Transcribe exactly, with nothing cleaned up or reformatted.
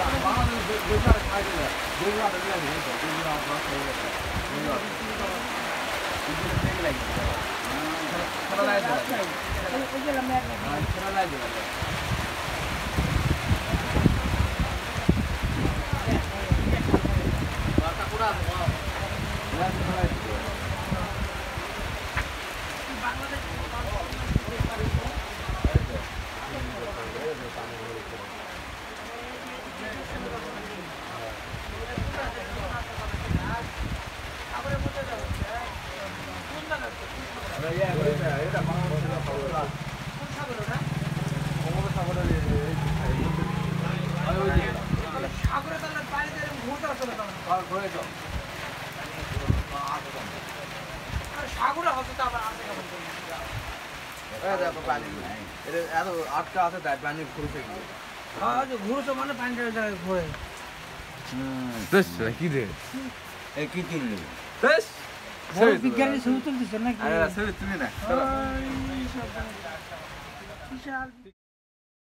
আটকা আছে তাই পানি ঘুরছে কি হ্যাঁ যে ঘুরছে মানে পানিটা ওই জায়গায় ঘুরে হুম বেশ কি রে এই কি কিনলি বেশ বড় বিজ্ঞানী ছবি তুলতেছে নাকি আরে ছবি তুলি না বিশাল